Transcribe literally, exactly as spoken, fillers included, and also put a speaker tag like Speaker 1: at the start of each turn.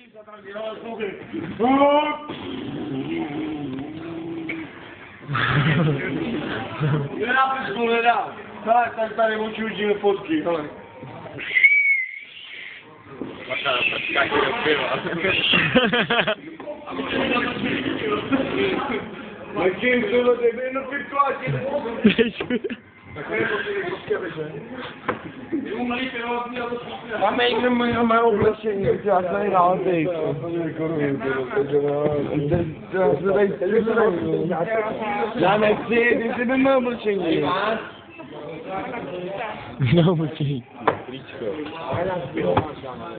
Speaker 1: Já bych to nedal. Tak, tak tady oči učíme fotky, hele.
Speaker 2: Maša, počkej, to piva.
Speaker 1: Martin, tohle tebe jenom pitkováči. Máme někde mé oblečení, já se tady nálezej. Já nechci, ty jsi by mé oblečení.
Speaker 3: No, oblečení.